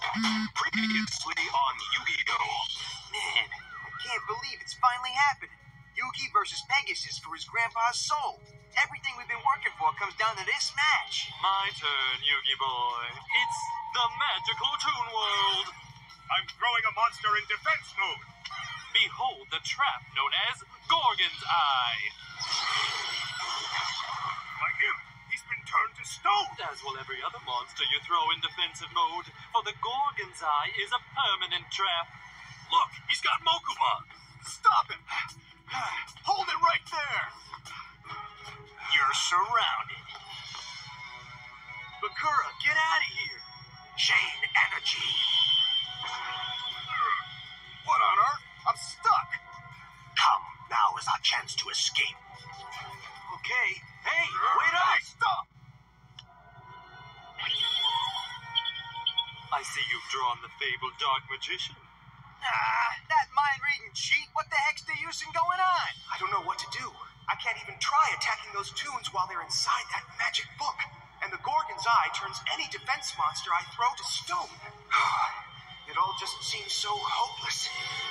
Previously on Yu-Gi-Oh! Man, I can't believe it's finally happening. Yugi versus Pegasus for his grandpa's soul. Everything we've been working for comes down to this match. My turn, Yugi boy. It's the magical Toon World. I'm throwing a monster in defense mode. Behold the trap known as Gorgon's Eye. Like him, he's been turned to stone. As will every other monster you throw in defensive mode, for the Gorgon's Eye is a permanent trap. Look, he's got Mokuma. Stop him. Hold it right there. You're surrounded. Bakura, get out of here. Chain energy. What on earth? I'm stuck. Come, now is our chance to escape. Okay. Hey, wait up. Hey, stop. I see you've drawn the fabled Dark Magician. That mind-reading cheat. What the heck's the use in going on? I don't know what to do. I can't even try attacking those toons while they're inside that magic book. And the Gorgon's Eye turns any defense monster I throw to stone. It all just seems so hopeless.